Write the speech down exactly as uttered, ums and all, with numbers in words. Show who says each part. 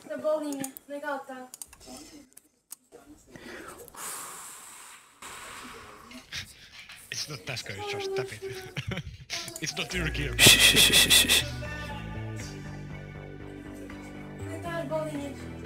Speaker 1: To boli mnie, legata.
Speaker 2: It's not Tesco, it's just tap it. It's not your gear.
Speaker 3: Shh, shh, shh, shh, shh.
Speaker 1: Legal, boli mnie.